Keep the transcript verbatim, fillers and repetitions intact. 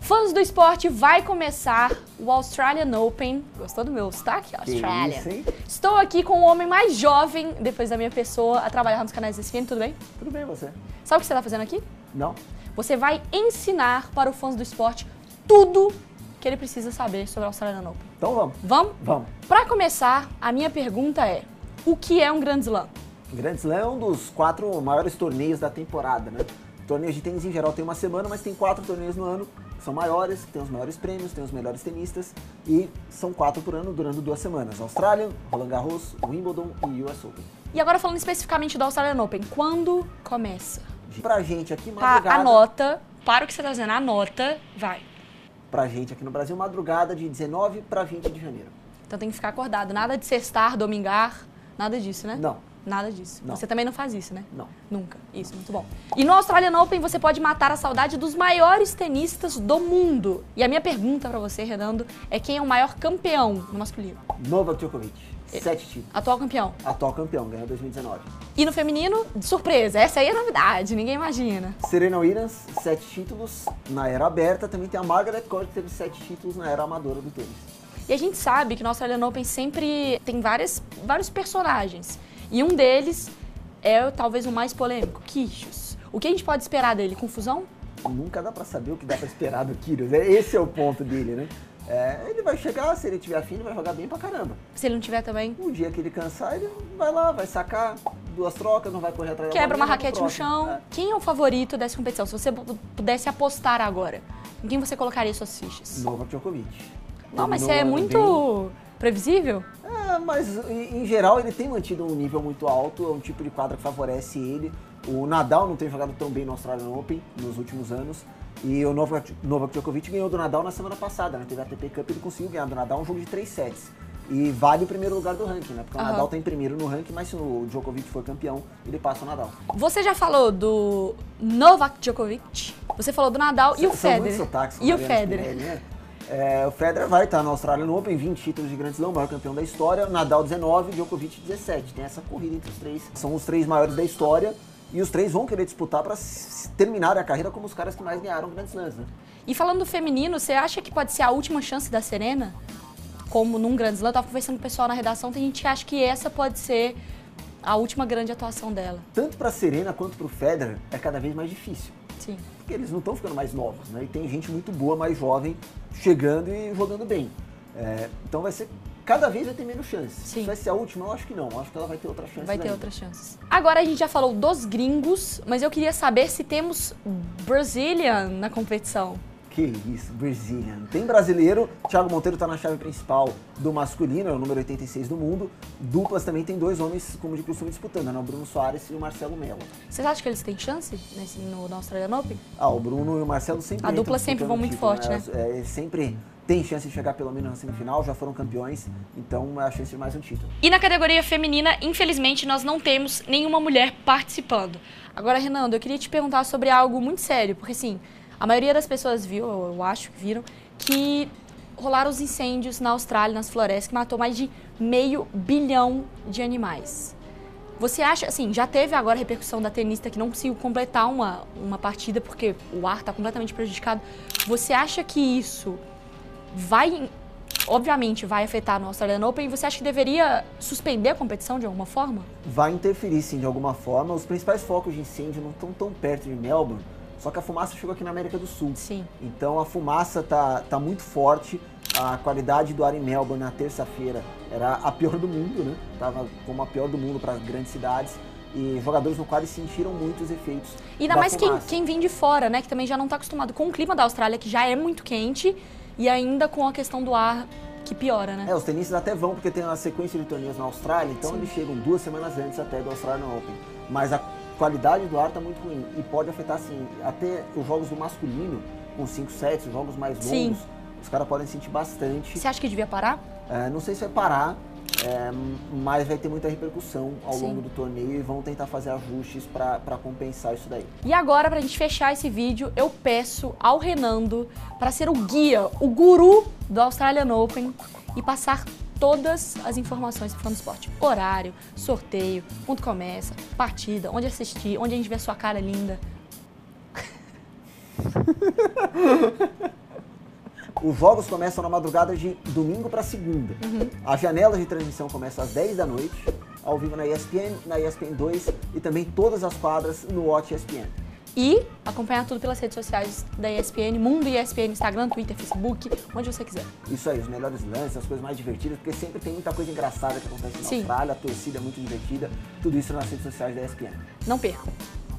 Fãs do esporte, vai começar o Australian Open. Gostou do meu sotaque? Austrália. Isso, hein? Estou aqui com o homem mais jovem, depois da minha pessoa, a trabalhar nos canais da E S P N, tudo bem? Tudo bem, você? Sabe o que você está fazendo aqui? Não. Você vai ensinar para o fãs do esporte tudo que ele precisa saber sobre o Australian Open. Então vamos. Vamos? Vamos. Para começar, a minha pergunta é, o que é um Grand Slam? O Grand Slam é um dos quatro maiores torneios da temporada, né? Torneios de tênis em geral tem uma semana, mas tem quatro torneios no ano, que são maiores, que tem os maiores prêmios, tem os melhores tenistas, e são quatro por ano, durando duas semanas. Australian, Roland Garros, Wimbledon e U S Open. E agora falando especificamente do Australian Open, quando começa? Pra gente aqui, Tá, madrugada... anota, para o que você tá fazendo, anota, vai. Pra gente aqui no Brasil, madrugada de dezenove para vinte de janeiro. Então tem que ficar acordado, nada de sextar, domingar, nada disso, né? Não. Nada disso. Não. Você também não faz isso, né? Não. Nunca. Isso, muito bom. E no Australian Open você pode matar a saudade dos maiores tenistas do mundo. E a minha pergunta pra você, Renando, é quem é o maior campeão no masculino? Novak Djokovic, sete títulos. Atual campeão. Atual campeão, ganhou dois mil e dezenove. E no feminino, de surpresa, essa aí é novidade, ninguém imagina. Serena Williams, sete títulos na era aberta. Também tem a Margaret Court, que teve sete títulos na era amadora do tênis. E a gente sabe que no Australian Open sempre tem várias, vários personagens. E um deles é talvez o mais polêmico, Kyrgios. O que a gente pode esperar dele? Confusão? Nunca dá pra saber o que dá pra esperar do Kyrgios. Esse é o ponto dele, né? É, ele vai chegar, se ele tiver afim, ele vai jogar bem pra caramba. Se ele não tiver também? Um dia que ele cansar, ele vai lá, vai sacar duas trocas, não vai correr atrás da Quebra uma bolinha, raquete no próximo. chão. É. Quem é o favorito dessa competição? Se você pudesse apostar agora, em quem você colocaria suas fichas? Novak Djokovic. Não, mas você Terminou é o ano bem. muito previsível? É, mas em em geral ele tem mantido um nível muito alto, é um tipo de quadra que favorece ele. O Nadal não tem jogado tão bem no Australian Open nos últimos anos. E o Novak, Novak Djokovic ganhou do Nadal na semana passada, né? Teve a A T P Cup, ele conseguiu ganhar do Nadal um jogo de três sets. E vale o primeiro lugar do ranking, né? Porque o Aham. Nadal tá em primeiro no ranking, mas se o Djokovic for campeão, ele passa o Nadal. Você já falou do Novak Djokovic, você falou do Nadal e o São Federer. muitos sotaques com E o Mariana Federer. Spinelli, né? É, o Federer vai estar no Australian Open, vinte títulos de Grand Slam, o maior campeão da história. Nadal dezenove, Djokovic dezessete. Tem essa corrida entre os três. São os três maiores da história e os três vão querer disputar para terminar a carreira como os caras que mais ganharam Grand Slams, né? E falando do feminino, você acha que pode ser a última chance da Serena? Como num Grand Slam, eu tava conversando com o pessoal na redação, tem gente que acha que essa pode ser a última grande atuação dela. Tanto para Serena quanto para o Federer é cada vez mais difícil. Sim. Porque eles não estão ficando mais novos, né? E tem gente muito boa, mais jovem, chegando e jogando bem. É, então vai ser, cada vez vai ter menos chances. Sim. Se vai ser a última, eu acho que não. Eu acho que ela vai ter outra chance. Vai ter ainda. outras chances. Agora a gente já falou dos gringos, mas eu queria saber se temos Brazilian na competição. Que isso, Brazilian. Tem brasileiro, Thiago Monteiro tá na chave principal do masculino, é o número oitenta e seis do mundo. Duplas também tem dois homens, como de costume, disputando, né? O Bruno Soares e o Marcelo Melo. Vocês acham que eles têm chance nesse, no, no Australian Open? Ah, o Bruno e o Marcelo sempre A entram dupla sempre disputando vão muito título, forte, né? É, é, sempre tem chance de chegar pelo menos na semifinal, já foram campeões, então é a chance de mais um título. E na categoria feminina, infelizmente, nós não temos nenhuma mulher participando. Agora, Renando, eu queria te perguntar sobre algo muito sério, porque assim, a maioria das pessoas viu, eu acho que viram, que rolaram os incêndios na Austrália, nas florestas, que matou mais de meio bilhão de animais. Você acha, assim, já teve agora a repercussão da tenista que não conseguiu completar uma, uma partida porque o ar está completamente prejudicado. Você acha que isso vai, obviamente, vai afetar no Australian Open e você acha que deveria suspender a competição de alguma forma? Vai interferir sim de alguma forma, os principais focos de incêndio não estão tão perto de Melbourne, só que a fumaça chegou aqui na América do Sul. Sim. Então a fumaça tá, tá muito forte, a qualidade do ar em Melbourne na terça-feira era a pior do mundo, né? Tava como a pior do mundo para as grandes cidades e jogadores no quadro sentiram muito os efeitos. E ainda da mais quem, fumaça. quem vem de fora, né? Que também já não está acostumado com o clima da Austrália, que já é muito quente, e ainda com a questão do ar que piora, né? É, os tenistas até vão porque tem uma sequência de torneios na Austrália, então Sim. eles chegam duas semanas antes até do Australian Open. Mas a qualidade do ar está muito ruim e pode afetar, assim, até os jogos do masculino, com cinco sets, os jogos mais longos, Sim. os caras podem sentir bastante. Você acha que devia parar? É, não sei se vai parar, é, mas vai ter muita repercussão ao Sim. longo do torneio e vão tentar fazer ajustes para compensar isso daí. E agora, pra gente fechar esse vídeo, eu peço ao Renando para ser o guia, o guru do Australian Open e passar todas as informações do fã do esporte. Horário, sorteio, quando começa, partida, onde assistir, onde a gente vê a sua cara linda. Os jogos começam na madrugada de domingo para segunda. Uhum. As janelas de transmissão começam às dez da noite, ao vivo na E S P N, na E S P N dois e também todas as quadras no Watch E S P N. E acompanhar tudo pelas redes sociais da E S P N, Mundo E S P N, Instagram, Twitter, Facebook, onde você quiser. Isso aí, os melhores lances, as coisas mais divertidas, porque sempre tem muita coisa engraçada que acontece na Sim. Austrália, a torcida é muito divertida, tudo isso nas redes sociais da E S P N. Não percam.